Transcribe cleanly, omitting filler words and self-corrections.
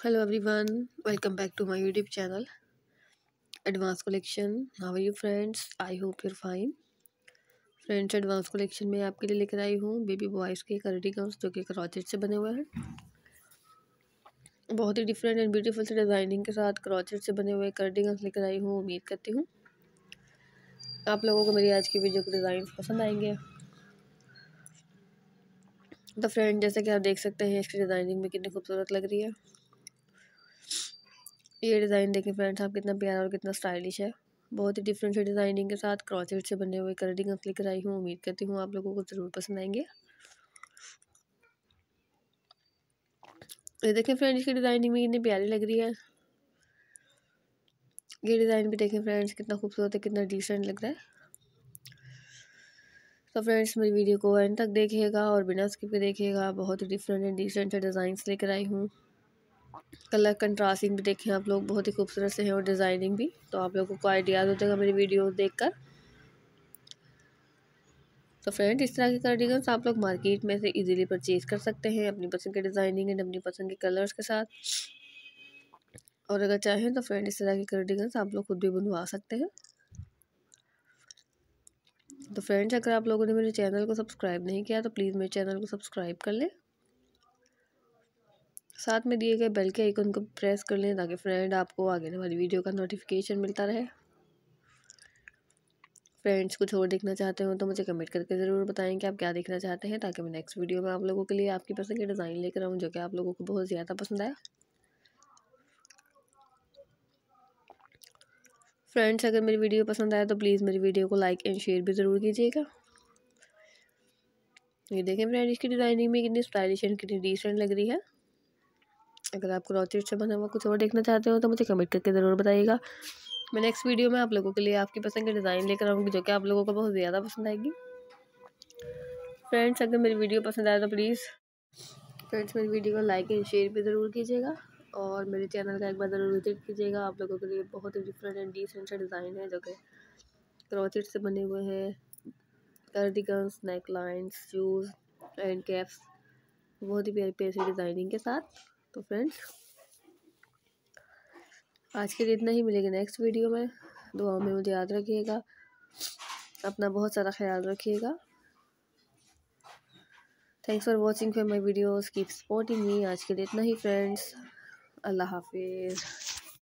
Hello everyone, welcome back to my YouTube channel Advanced Collection. How are you friends? I hope you're fine. Friends advance collection में आपके लिए लेकर आई हूँ baby boys के cardigans जो कि क्रॉचेट से बने हुए हैं। बहुत ही डिफरेंट एंड ब्यूटीफुल से डिज़ाइनिंग के साथ क्रॉचेट से बने हुए कार्डिगन्स लेकर आई हूँ। उम्मीद करती हूँ आप लोगों को मेरी आज की वीडियो के डिज़ाइन पसंद आएंगे। तो फ्रेंड जैसे कि आप देख सकते हैं इसकी डिज़ाइनिंग में कितनी खूबसूरत लग रही है। ये डिज़ाइन देखें फ्रेंड्स आप कितना प्यारा और कितना स्टाइलिश है। बहुत ही डिफरेंट से डिज़ाइनिंग के साथ क्रॉचेट से बने हुए कार्डिगन्स लेकर आई हूँ। उम्मीद करती हूँ आप लोगों को ज़रूर पसंद आएंगे। ये देखें फ्रेंड्स इसकी डिज़ाइनिंग में कितनी प्यारी लग रही है। ये डिज़ाइन भी देखें फ्रेंड्स कितना खूबसूरत है, कितना डिसेंट लग रहा है। तो फ्रेंड्स मेरी वीडियो को एंड तक देखिएगा और बिना स्किप के देखिएगा। बहुत ही डिफरेंट एंड डिसेंट से डिज़ाइंस लेकर आई हूँ। कलर कंट्रास्टिंग भी देखें आप लोग, बहुत ही खूबसूरत से हैं और डिज़ाइनिंग भी। तो आप लोगों को आइडियाज़ हो जाएगा मेरी वीडियो देखकर। तो फ्रेंड इस तरह के कार्डिगन्स आप लोग मार्केट में से इजीली परचेज कर सकते हैं अपनी पसंद के डिज़ाइनिंग एंड अपनी पसंद के कलर्स के साथ। और अगर चाहें तो फ्रेंड इस तरह के कार्डिगन्स आप लोग खुद भी बनवा सकते हैं। तो फ्रेंड्स अगर आप लोगों ने मेरे चैनल को सब्सक्राइब नहीं किया तो प्लीज़ मेरे चैनल को सब्सक्राइब कर लें। साथ में दिए गए बेल के आइकन को प्रेस कर लें ताकि फ्रेंड आपको आगे वाली वीडियो का नोटिफिकेशन मिलता रहे। फ्रेंड्स कुछ और देखना चाहते हो तो मुझे कमेंट करके ज़रूर बताएं कि आप क्या देखना चाहते हैं, ताकि मैं नेक्स्ट वीडियो में आप लोगों के लिए आपकी पसंद के डिज़ाइन लेकर आऊँ जो कि आप लोगों को बहुत ज़्यादा पसंद आया। फ्रेंड्स अगर मेरी वीडियो पसंद आए तो प्लीज़ मेरी वीडियो को लाइक एंड शेयर भी ज़रूर कीजिएगा। ये देखें फ्रेंड इसकी डिज़ाइनिंग में कितनी स्टाइलिश एंड कितनी डिसेंट लग रही है। अगर आप क्रॉचेट से बना हुआ कुछ और देखना चाहते हो तो मुझे कमेंट करके ज़रूर बताइएगा। मैं नेक्स्ट वीडियो में आप लोगों के लिए आपकी पसंद के डिज़ाइन लेकर आऊँगी जो कि आप लोगों को बहुत ज़्यादा पसंद आएगी। फ्रेंड्स अगर मेरी वीडियो पसंद आए तो प्लीज़ फ्रेंड्स मेरी वीडियो को लाइक एंड शेयर भी ज़रूर कीजिएगा और मेरे चैनल का एक बार ज़रूर विजिट कीजिएगा। आप लोगों के लिए बहुत ही डिफरेंट एंड डिसेंट सा डिज़ाइन है जो कि क्रॉचेट से बने हुए हैं। Cardigans, neck lines, shoes and caps बहुत ही प्यारी प्यारी डिज़ाइनिंग के साथ। तो फ्रेंड्स आज के लिए इतना ही, मिलेगा नेक्स्ट वीडियो में। दुआओं में मुझे याद रखिएगा, अपना बहुत सारा ख्याल रखिएगा। Thanks for watching for my videos, keep supporting me. आज के लिए इतना ही फ्रेंड्स, अल्लाह हाफिज़।